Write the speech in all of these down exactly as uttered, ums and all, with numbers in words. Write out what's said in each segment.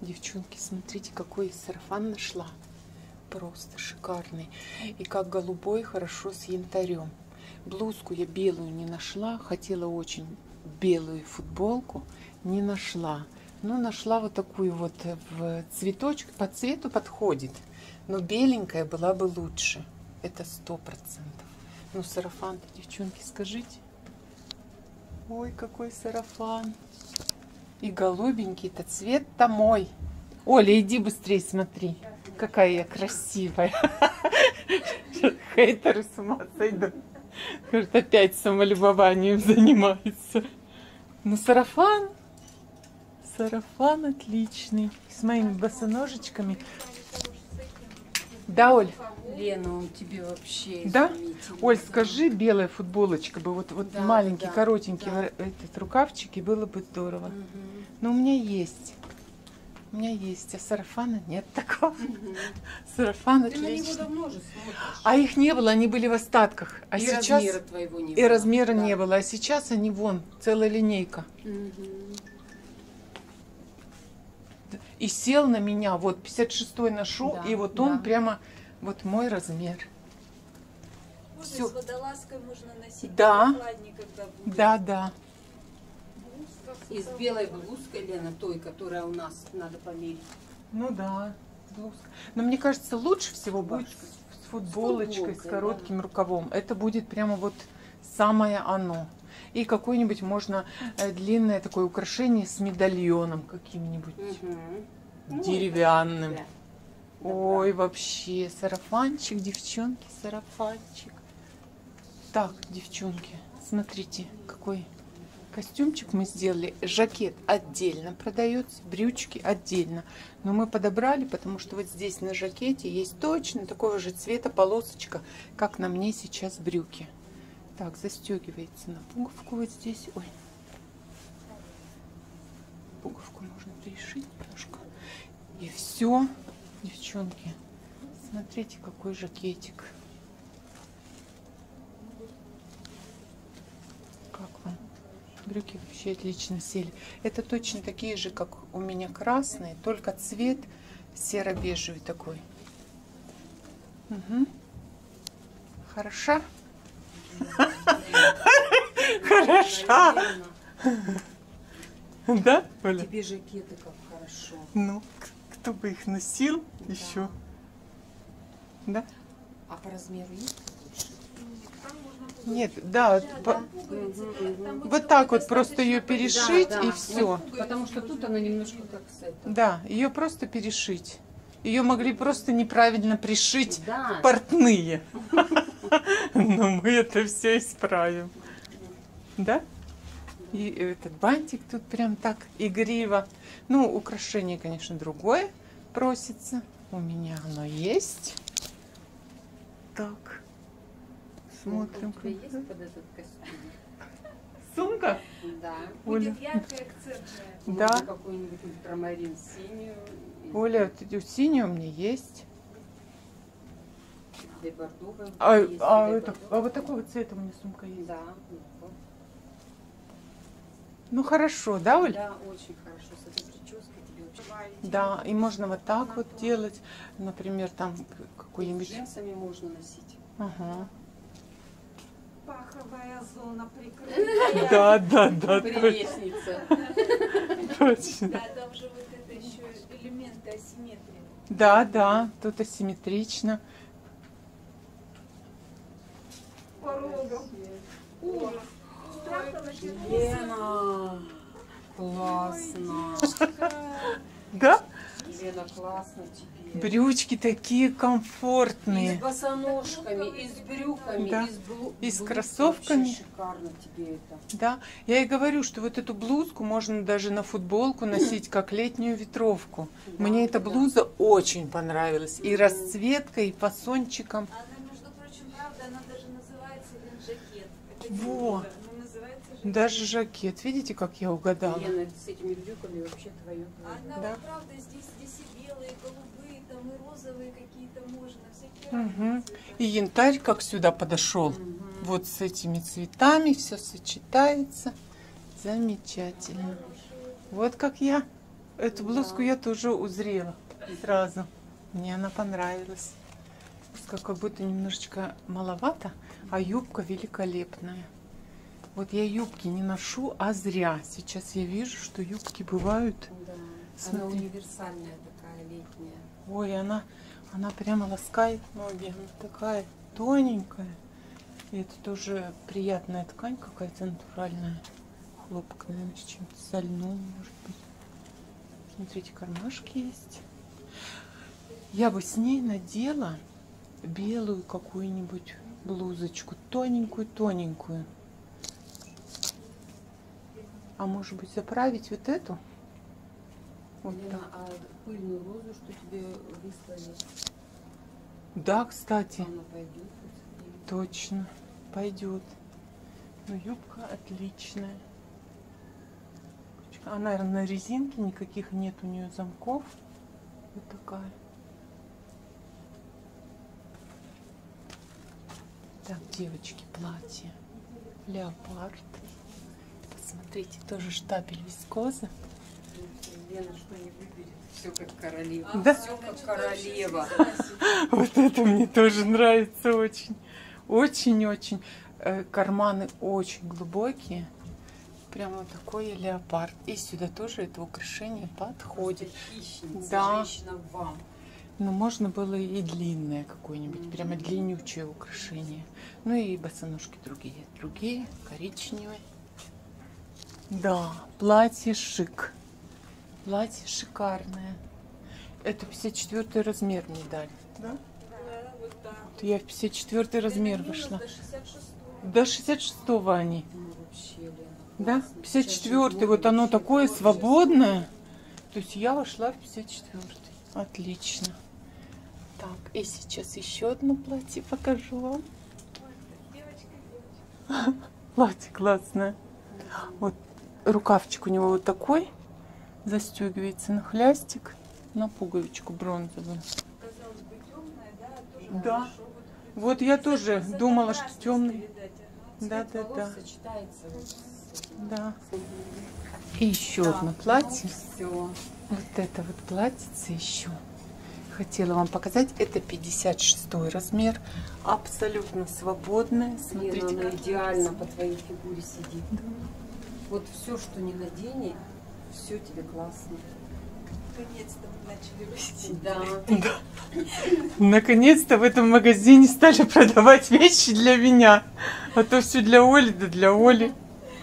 Девчонки, смотрите, какой сарафан нашла. Просто шикарный. И как голубой, хорошо с янтарем. Блузку я белую не нашла. Хотела очень белую футболку. Не нашла. Но нашла вот такую вот в цветочек. По цвету подходит. Но беленькая была бы лучше. Это сто процентов. Ну, сарафан-то, девчонки, скажите. Ой, какой сарафан. И голубенький-то цвет-то мой. Оля, иди быстрее смотри. Какая я красивая. Хейтеры с ума сойдут. Говорит, опять самолюбованием занимается. Ну, сарафан. Сарафан отличный. С моими босоножечками. Да, Оль? Лена, он тебе вообще... Да? Оль, скажи, белая футболочка бы, вот, вот да, маленький, да, коротенький да. этот рукавчики, было бы здорово. Угу. Но у меня есть. У меня есть, а сарафана нет такого. Угу. Сарафан Ты отличный. на него давно же смотришь. А их не было, они были в остатках. А и сейчас... размера твоего не было. И размера да. не было. А сейчас они вон, целая линейка. Угу. И сел на меня, вот пятьдесят шестой ношу, Да, и вот да. он прямо, вот мой размер. Можно Всё. с водолазкой можно носить. Да. Когда будет. Да, да. И с белой блузкой, Лена, той, которая у нас надо померить. Ну да, блузка. Но мне кажется, лучше всего будет Рубашка. с футболочкой, с, футболкой, коротким рукавом. Это будет прямо вот самое оно. И какое-нибудь можно э, длинное такое украшение с медальоном каким-нибудь Угу. деревянным. Да. Ой, вообще, сарафанчик, девчонки, сарафанчик. Так, девчонки, смотрите, какой костюмчик мы сделали. Жакет отдельно продается, брючки отдельно. Но мы подобрали, потому что вот здесь на жакете есть точно такого же цвета полосочка, как на мне сейчас брюки. Так, застегивается на пуговку вот здесь. Ой, пуговку можно пришить немножко. И все, девчонки, смотрите, какой жакетик. Как вам? Брюки вообще отлично сели. Это точно такие же, как у меня красные, только цвет серо-бежевый такой. Угу. Хороша? Хороша. Да, Оля? Тебе жакеты как хорошо. Ну, кто бы их носил еще? Да? А по размеру есть больше? Нет, да, по- вот так вот просто ее перешить Да, и да. все. Ну, потому что тут она немножко как с этого. Да, ее просто перешить. Ее могли просто неправильно пришить Да. портные. Но мы это все исправим. Да? И этот бантик тут прям так игриво. Ну, украшение, конечно, другое просится. У меня оно есть. Так. Смотрим. У тебя есть под этот костюм? Сумка? Да. Оля. Будет яркая, акцентная. Да. Можно какую-нибудь ультрамарин синюю. Оля, синяя у меня есть. Для бордовой А, есть, а, для это, бордовой. а вот такого цвета у меня сумка есть. Да. ну, вот. Ну хорошо, да, Оль? Да, очень хорошо. С этой прической тебе очень. Да, и можно вот так вот делать. Например, там С какой-нибудь... джинсами можно носить. Ага. Паховая зона прикрыта. Да, да, да, точно. Прелестница. точно. Да, там же вот это еще элементы асимметрии. Да, да, тут асимметрично. Порогом. Ужас. Страховать Лена, классно. Да? Лена, классно тебе. Брючки такие И с комфортные. босоножками, и с брюками, Да. и с, блу... И с блузкой. кроссовками. Вообще шикарно тебе это. Да, я и говорю, что вот эту блузку можно даже на футболку носить, как летнюю ветровку. Да, Мне эта да. блуза очень понравилась. И расцветкой, и фасончиком. Она, между прочим, правда, она даже называется жакет. Это не Во. блуза, но называется жакет. Даже жакет. Видите, как я угадала? Лена, с этими брюками вообще твое. Она, Да. вот, правда, здесь, здесь и белые, и голубые, там и розовые какие-то можно, всякие Мгм. разные цвета. И янтарь как сюда подошел. Вот с этими цветами все сочетается. Замечательно. Вот как я. Эту блузку Да. я тоже узрела сразу. Мне она понравилась. Как как будто немножечко маловато, а юбка великолепная. Вот я юбки не ношу, а зря. Сейчас я вижу, что юбки бывают. Да. Она Смотри. универсальная такая, летняя. Ой, она, она прямо ласкает ноги. Она такая тоненькая. И это тоже приятная ткань какая-то натуральная. Хлопок, наверное, с чем-то сольным, может быть. Смотрите, кармашки есть. Я бы с ней надела белую какую-нибудь блузочку. Тоненькую-тоненькую. А может быть заправить вот эту? Вот Лена, так. а пыльную розу, что тебе выслали, Да, кстати, она пойдет? точно пойдет. Но юбка отличная. Она, наверное, на резинке, никаких нет у нее замков. Вот такая. Так, девочки, платье. Леопард. Посмотрите, тоже штабель вискозы. Лена что не выберет, все как королева. Да? Все как королева. Вот это мне тоже нравится очень. Очень-очень. Э, Карманы очень глубокие. Прямо такой леопард. И сюда тоже это украшение подходит. Хищница, Да. женщина вам. Но можно было и длинное какое-нибудь. Прямо длиннючее украшение. Ну и босоножки другие. Другие, коричневые. Да, платье шик. Платье шикарное. Это пятьдесят четвёртый размер мне дали. Да? Да, вот так. Вот я в пятьдесят четвёртый размер Это минус вышла. до шестьдесят шестого. До шестьдесят шестого они. Ну вообще, Лена. Да? классно. пятьдесят Сейчас же четвёртый. мода Вот оно вообще такое творчество. свободное. То есть я вошла в пятьдесят четвёртый. Отлично. Так, и сейчас еще одно платье покажу вам. Ой, девочка, девочка. Платье классное. Вот рукавчик у него вот такой. Застегивается на хлястик, на пуговичку бронзовую. Казалось бы, темная, да, тоже Да. хорошо. Вот, Вот я тоже с думала, что контрастности, темный. видать, ага. Да, Цвет да, волос да. сочетается вот с этим. Да. И еще одно платье. Все. Вот это вот платьице еще. Хотела вам показать. Это пятьдесят шестой размер. Абсолютно свободное. Смотрите, Смотрите, она как идеально по твоей фигуре сидит. Да. Вот все, что не надени, все тебе классно. Наконец-то мы начали расти. Да. Наконец-то в этом магазине стали продавать вещи для меня. А то все для Оли, да для Оли.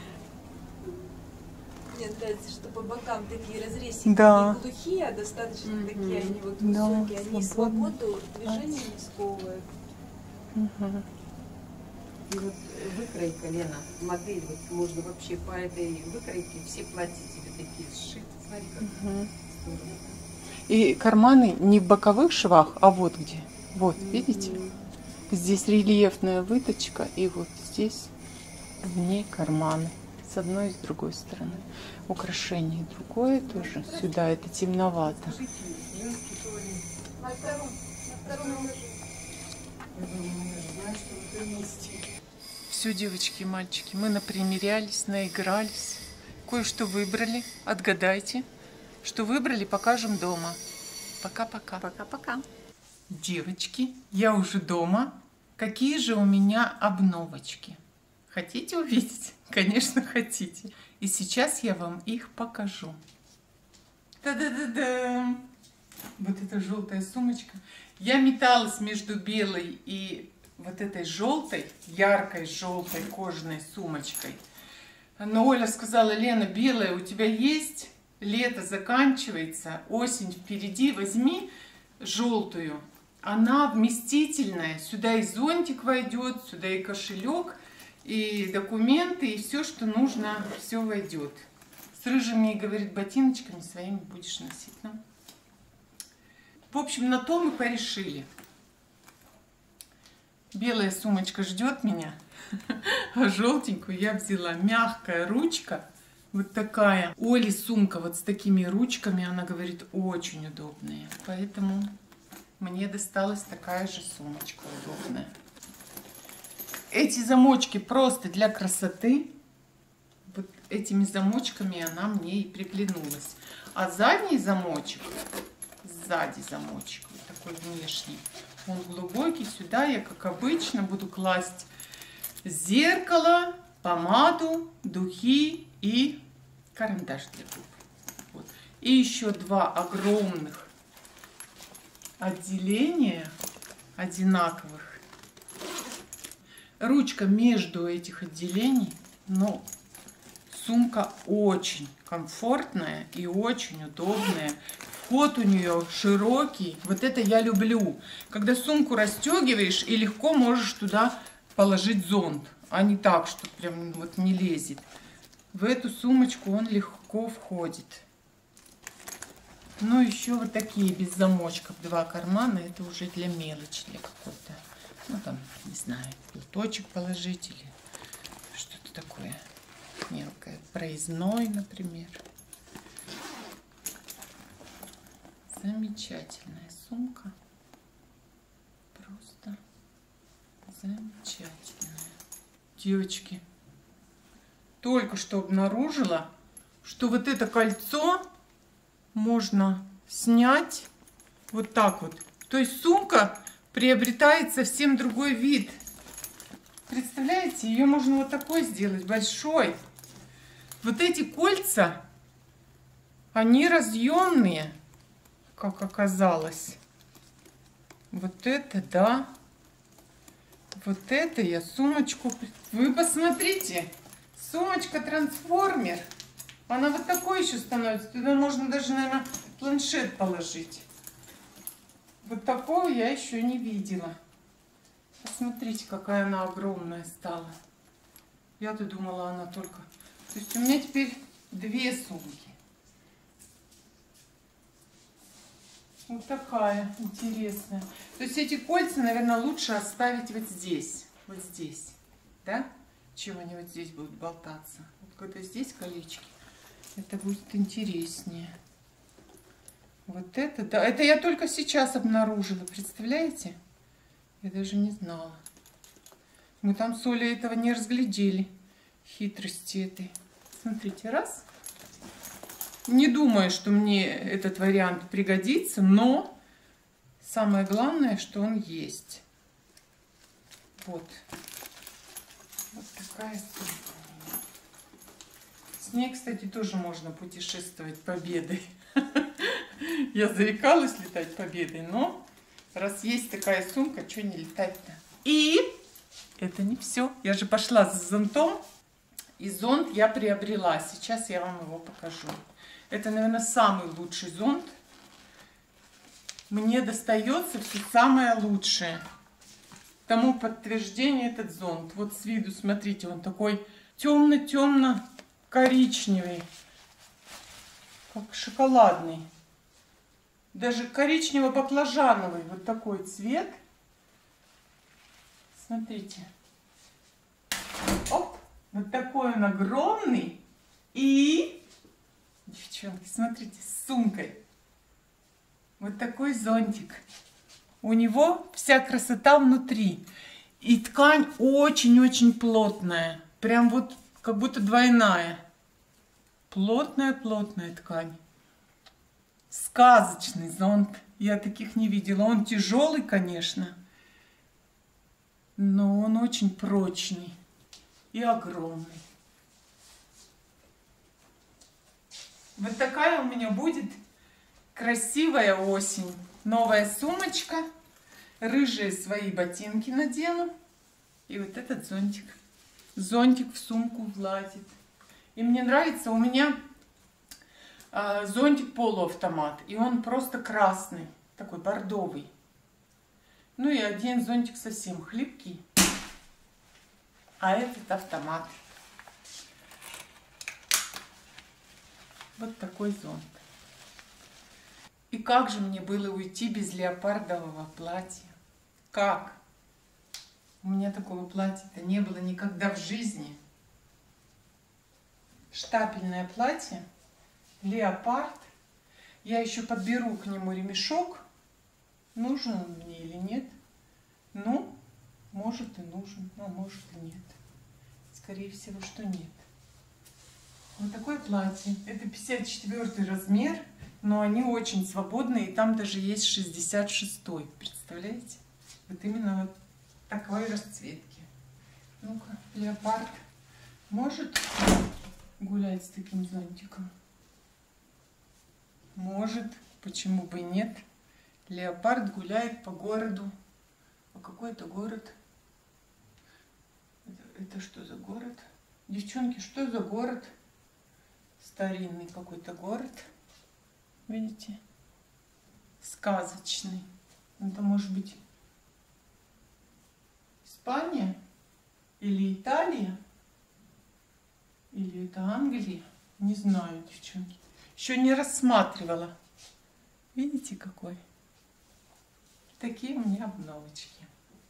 Мне нравится, что по бокам такие разрезики Да. не глухие, а достаточно Мгм. такие, они вот Да, высокие, они свободные. свободу движения не сковывают. Мгм. И вот выкройка, Лена, модель, вот можно вообще по этой выкройке все платья тебе такие сшиты. Смотри, как Мгм. здорово. И карманы не в боковых швах, а вот где. Вот, видите? Мгм. Здесь рельефная выточка, и вот здесь в ней карманы. С одной и с другой стороны. Украшение другое тоже. Сюда это темновато. Скажите, Ленке тоже. На втором, на втором этаже. Я думаю, я же знаю, что вы вместе. Все, девочки и мальчики, мы напримерялись, наигрались. Кое-что выбрали. Отгадайте. Что выбрали, покажем дома. Пока-пока. Пока-пока. Девочки, я уже дома. Какие же у меня обновочки? Хотите увидеть? Конечно, хотите. И сейчас я вам их покажу. Та-да-да-да! Вот эта желтая сумочка. Я металась между белой и вот этой желтой, яркой желтой кожаной сумочкой. Но Оля сказала: Лена, белая у тебя есть? Лето заканчивается, осень впереди, возьми желтую. Она вместительная, сюда и зонтик войдет, сюда и кошелек, и документы, и все, что нужно, все войдет. С рыжими, говорит, ботиночками своими будешь носить. Ну. В общем, на то мы порешили. Белая сумочка ждет меня, а желтенькую я взяла. Мягкая ручка, вот такая. Оли сумка вот с такими ручками, она говорит, очень удобная. Поэтому мне досталась такая же сумочка удобная. Эти замочки просто для красоты. Вот этими замочками она мне и приглянулась. А задний замочек, сзади замочек, вот такой внешний, он глубокий. Сюда я, как обычно, буду класть зеркало, помаду, духи и карандаш для губ. Вот. И еще два огромных отделения одинаковых. Ручка между этих отделений, но сумка очень комфортная и очень удобная. Вход у нее широкий. Вот это я люблю. Когда сумку расстегиваешь и легко можешь туда положить зонт, а не так, что прям вот не лезет. В эту сумочку он легко входит. Ну, еще вот такие без замочков два кармана. Это уже для мелочи, для какой-то, ну, там, не знаю, платочек положить или что-то такое мелкое. Проездной, например. Замечательная сумка. Просто замечательная. Девочки, только что обнаружила, что вот это кольцо можно снять вот так вот. То есть сумка приобретает совсем другой вид. Представляете, ее можно вот такой сделать, большой. Вот эти кольца, они разъемные, как оказалось. Вот это, да. Вот это я сумочку... Вы посмотрите, сумочка-трансформер. Она вот такой еще становится. Туда можно даже, наверное, планшет положить. Вот такого я еще не видела. Посмотрите, какая она огромная стала. Я-то думала, она только... То есть у меня теперь две сумки. Вот такая интересная. То есть эти кольца, наверное, лучше оставить вот здесь. Вот здесь. Да? Чем они вот здесь будут болтаться. Вот когда здесь колечки, это будет интереснее. Вот это, да. Это я только сейчас обнаружила. Представляете? Я даже не знала. Мы там с Олей этого не разглядели. Хитрости этой. Смотрите, раз. Не думаю, что мне этот вариант пригодится, но самое главное, что он есть. Вот. Вот такая сумка. С ней, кстати, тоже можно путешествовать победой. Я заикалась летать победой, но раз есть такая сумка, что не летать-то? И это не все. Я же пошла за зонтом, и зонт я приобрела. Сейчас я вам его покажу. Это, наверное, самый лучший зонт. Мне достается все самое лучшее. Тому подтверждение этот зонт. Вот с виду, смотрите, он такой темно-темно-коричневый. Как шоколадный. Даже коричнево-баклажановый. Вот такой цвет. Смотрите. Оп! Вот такой он огромный. И, девчонки, смотрите, с сумкой. Вот такой зонтик. У него вся красота внутри. И ткань очень-очень плотная. Прям вот как будто двойная. Плотная-плотная ткань. Сказочный зонт. Я таких не видела. Он тяжелый, конечно. Но он очень прочный. И огромный. Вот такая у меня будет красивая осень. Новая сумочка. Рыжие свои ботинки надену. И вот этот зонтик. Зонтик в сумку влазит. И мне нравится, у меня э, зонтик полуавтомат. И он просто красный. Такой бордовый. Ну и один зонтик совсем хлипкий. А этот автомат. Вот такой зонт. И как же мне было уйти без леопардового платья? Как? У меня такого платья-то не было никогда в жизни. Штапельное платье, леопард. Я еще подберу к нему ремешок. Нужен он мне или нет? Ну, может и нужен, а может и нет. Скорее всего, что нет. Вот такое платье. Это пятьдесят четвёртый размер, но они очень свободные. И там даже есть шестьдесят шестой. Представляете? Вот именно вот такой расцветки. Ну-ка, леопард может гулять с таким зонтиком? Может. Почему бы и нет? Леопард гуляет по городу. А какой это город? Это, это что за город? Девчонки, что за город? Старинный какой-то город. Видите? Сказочный. Это может быть Испания? Или Италия? Или это Англия? Не знаю, девчонки. Еще не рассматривала. Видите, какой? Такие у меня обновочки.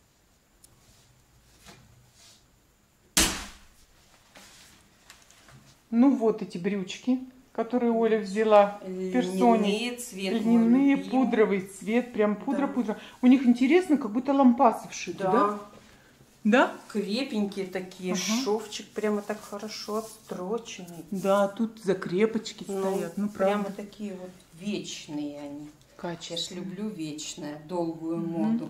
Ну вот эти брючки, которые Оля взяла в персоне. Льняные, цвет Льняные, мой любимый. пудровый цвет, прям пудра-пудра. Да. У них интересно, как будто лампасы вшиты, да? Да. Да? Крепенькие такие, Ага. шовчик прямо так хорошо отстроченный. Да, тут закрепочки Ну, стоят. Ну, прямо правда. такие вот вечные они. Я ж Качество. люблю вечное, долгую Мгм. моду.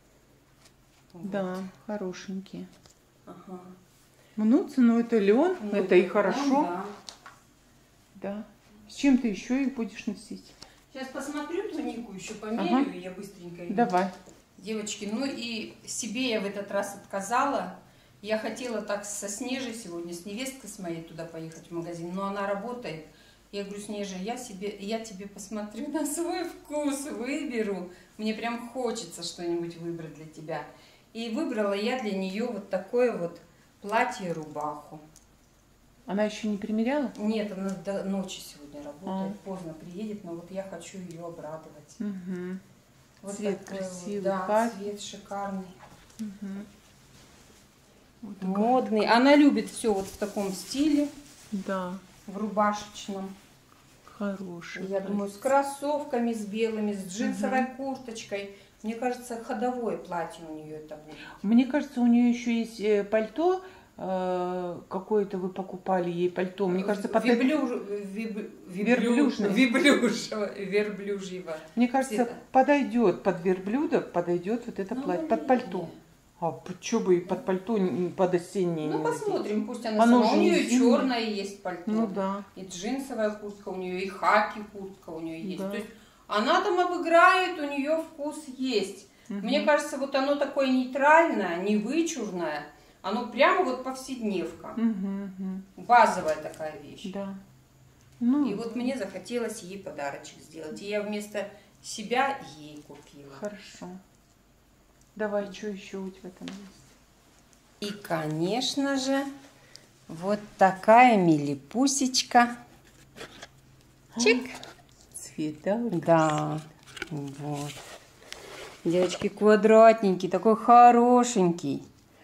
Вот. Да, хорошенькие. Ага. Мнутся, но это лен, Ну, это и да, хорошо. да. Да. С чем ты еще их будешь носить? Сейчас посмотрю тунику, еще померяю, Ага. и я быстренько иду. Давай. Девочки, ну и себе я в этот раз отказала. Я хотела так со Снежей сегодня, с невесткой с моей туда поехать в магазин, но она работает. Я говорю, Снежа, я, себе, я тебе посмотрю на свой вкус, выберу. Мне прям хочется что-нибудь выбрать для тебя. И выбрала я для нее вот такое вот платье-рубаху. Она еще не примеряла? Нет, она до ночи сегодня работает, А. поздно приедет, но вот я хочу ее обрадовать. Угу. Вот Цвет такой красивый, вот, да, хаки. цвет шикарный. Угу. Вот такая. Модный. Она любит все вот в таком стиле, Да, в рубашечном. хороший. Я думаю, с кроссовками, с белыми, с джинсовой курточкой. Мне кажется, ходовое платье у нее это будет. Мне кажется, у нее еще есть э, пальто. э, Какое-то вы покупали ей пальто. Мне кажется, под это- Верблюж... виб- Верблюжное. Верблюжьего. Верблюжьего. мне кажется, цвета. подойдет под верблюда, подойдет вот это Ну, платье, под пальто. А что бы и под пальто, не- под осеннее Ну, не надеть? посмотрим, пусть она Оно сама. же У не нее зимнее. черное есть пальто. Ну да. И джинсовая куртка у нее, и хаки куртка у нее есть. Да. То есть она там обыграет, у нее вкус есть. Мгм. Мне кажется, вот оно такое нейтральное, не вычурное. Оно прямо вот повседневка. Мгм, мгм. Базовая такая вещь. Да. Ну, И вот мне захотелось ей подарочек сделать. И я вместо себя ей купила. хорошо. Давай, что еще у тебя там есть? И, конечно же, вот такая милипусечка. Чик. Цвет, да? вот Да, вот. Девочки, квадратненький, такой хорошенький.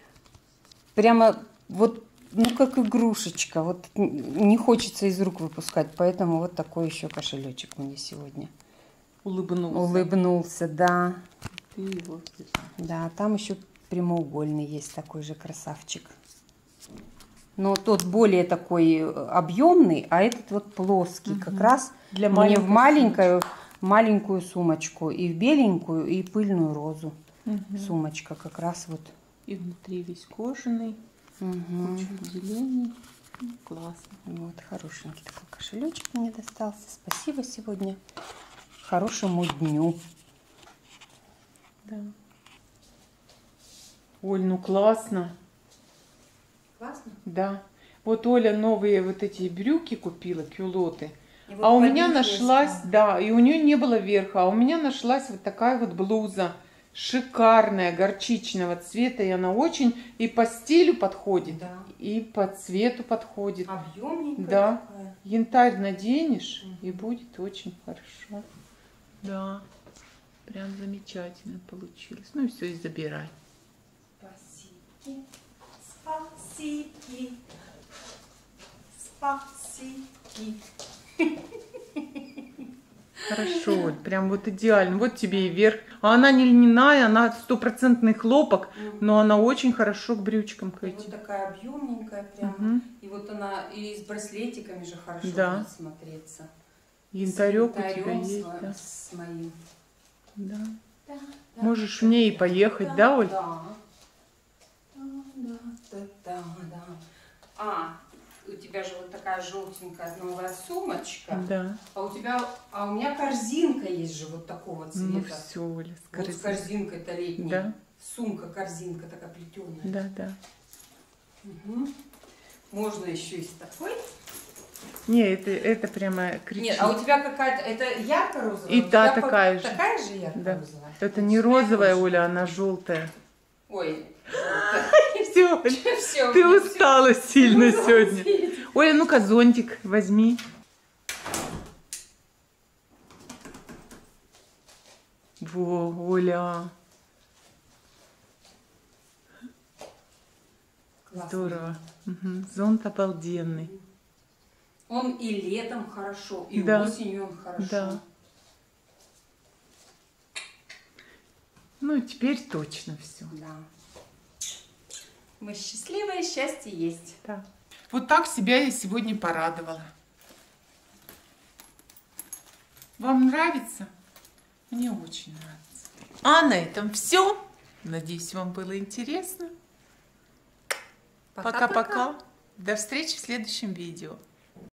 Прямо вот, ну как игрушечка. Вот не хочется из рук выпускать, поэтому вот такой еще кошелечек мне сегодня Улыбнулся. улыбнулся, да. Ты его взяла. Да, там еще прямоугольный есть такой же красавчик. Но тот более такой объемный, а этот вот плоский. Мгм. Как раз Для мне в маленькой маленькую, маленькую сумочку. И в беленькую, и пыльную розу. Мгм. Сумочка как раз вот. И внутри весь кожаный, Мгм. чуть зеленый. Ну, классно. Вот, хорошенький такой кошелечек мне достался. Спасибо сегодня. Хорошему дню. Да. Оль, ну классно. Классно? Да. Вот Оля новые вот эти брюки купила, кюлоты. А у меня нашлась, да, и у нее не было верха, а у меня нашлась вот такая вот блуза. Шикарная, горчичного цвета, и она очень и по стилю подходит, Да. и по цвету подходит. Объемненькая Да. такая. Янтарь наденешь, Мгм. и будет очень хорошо. Да, прям замечательно получилось. Ну и все, и забирай. Спасибо. Спасибо. Спасибо. Хорошо, Оль, прям вот идеально. Вот тебе и верх. А она не льняная, она стопроцентный хлопок, но она очень хорошо к брючкам к И этим. вот такая объемненькая прям. Мгм. И вот она и с браслетиками же хорошо Да. будет смотреться. Янтарек С у тебя янтарем есть, с, да. с моим. Да. Да, да, Можешь да, в ней да, поехать, да, да, Оль? Да. Да, да, да, да. А, у тебя же вот такая желтенькая новая сумочка. Да. А у тебя, а у меня корзинка есть же вот такого цвета. Ну все, Оля, Вот с скажи. корзинкой-то летней. Да. Сумка, корзинка такая плетеная. Да, да. Угу. Можно еще и с такой. Не, это, это прямо кричит. Нет, а у тебя какая-то, это ярко-розовая? И У та тебя такая по- же. Такая же Да. ярко-розовая? Это У не тебя розовая, тоже? Оля, она желтая. Ой, Все, все. ты устала сильно сегодня. Оля, ну-ка зонтик возьми. Во, Оля. Здорово. Мгм. Зонт обалденный. Он и летом хорошо, и Да. осенью он хорошо. Да. Ну, теперь точно все. Да. Мы счастливые, счастье есть. Да. Вот так себя я сегодня порадовала. Вам нравится? Мне очень нравится. А на этом все. Надеюсь, вам было интересно. Пока-пока. До встречи в следующем видео.